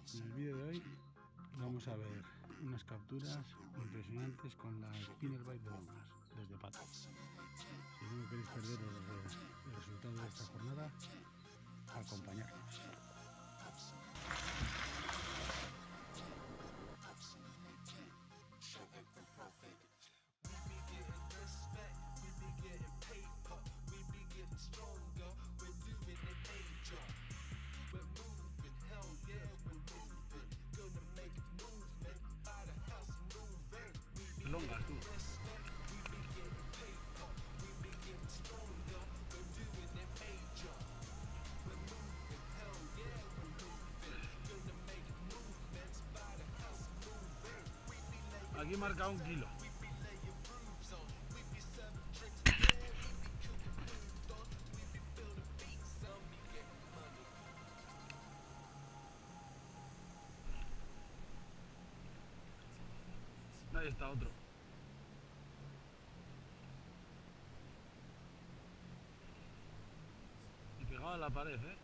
En el vídeo de hoy vamos a ver unas capturas impresionantes con la spinnerbait de longas desde pata. Si no queréis perder el resultado de esta jornada, acompañarnos. Longas, tú. Aquí marca 1 kilo. Ahí está otro. Y pegado a la pared, ¿eh?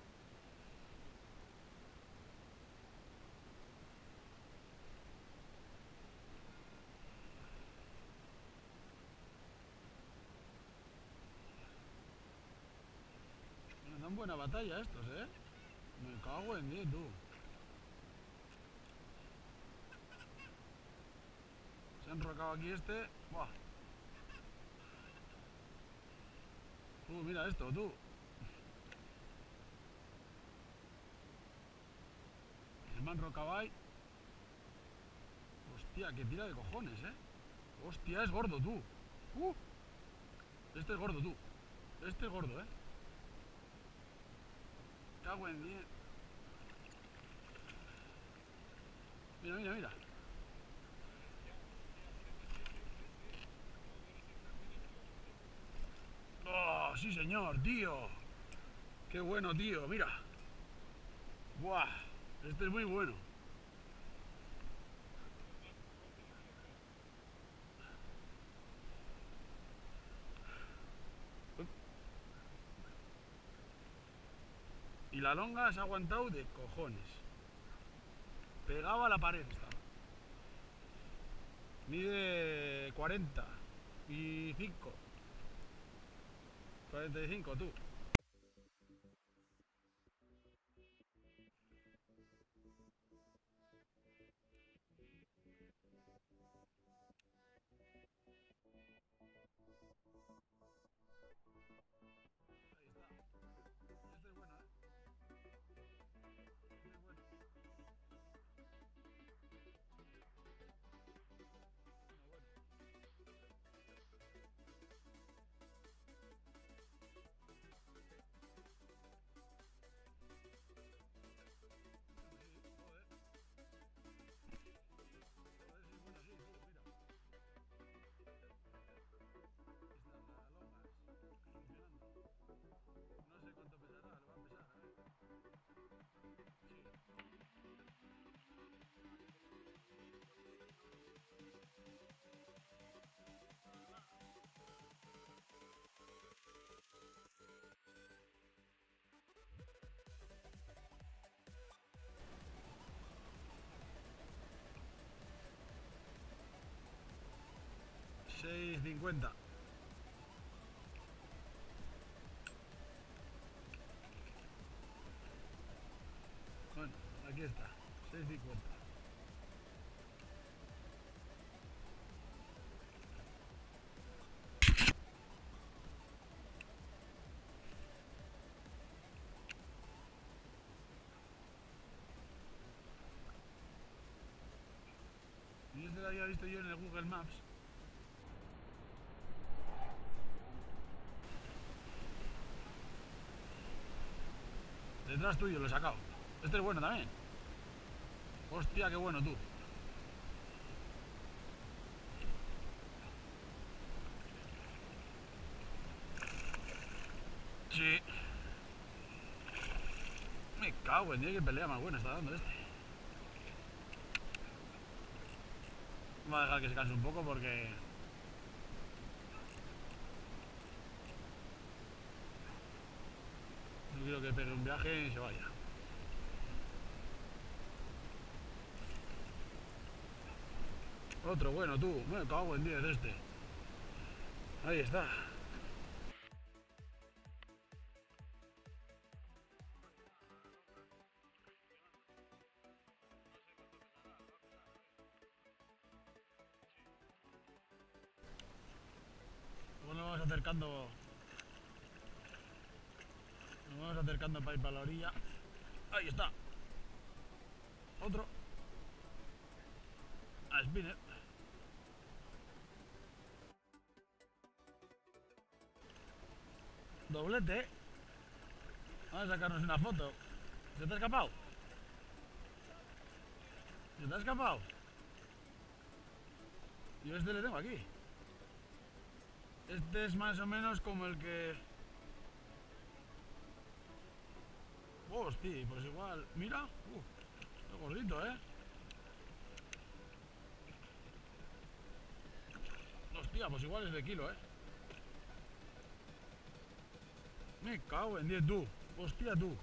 Me dan buena batalla estos, ¿eh? Me cago en 10, tú. Se ha enrocado aquí este. Buah. Mira esto, tú. El man enrocado ahí. Hostia, que tira de cojones, ¿eh? Hostia, es gordo, tú. Este es gordo, tú. Este es gordo, ¿eh? Cago en 10. Mira, mira, mira. ¡Oh, sí, señor, tío! ¡Qué bueno, tío! Mira. ¡Buah! Este es muy bueno. Y la longa se ha aguantado de cojones. Pegaba a la pared estaba. Mide 45. 45, tú. Ahí está. Este es bueno, ¿eh? Este es bueno. No sé cuánto pesará, lo va a pesar, a ver. Sí. 6,50. Bueno, aquí está, 6,50. Y este lo había visto yo en el Google Maps. Detrás tuyo lo he sacado. Este es bueno también. Hostia, qué bueno, tú. Sí. Me cago en Dios, que pelea más buena está dando este. Voy a dejar que se canse un poco porque... no quiero que pegue un viaje y se vaya. Otro bueno, tú. Me cago en 10 este. Ahí está. Bueno, nos vamos acercando. Nos vamos acercando para ir para la orilla. Ahí está. Otro. A spinner. Doblete. Vamos a sacarnos una foto. ¿Se te ha escapado? ¿Se te ha escapado? Yo este le tengo aquí. Este es más o menos como el que... Hostia, pues igual... Mira. Está gordito, ¿eh? Hostia, pues igual es de kilo, ¿eh? Me cago en 10, tú. Hostia, tú.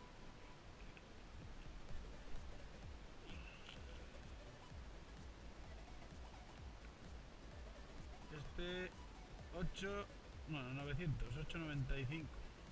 Este... 8... Bueno, 900, 895.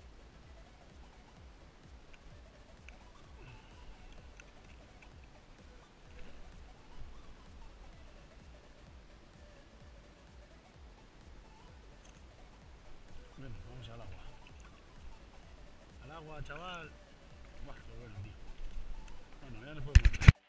Bueno, vamos al agua. Al agua, chaval. Buah, qué bueno, tío. Bueno, ya nos podemos...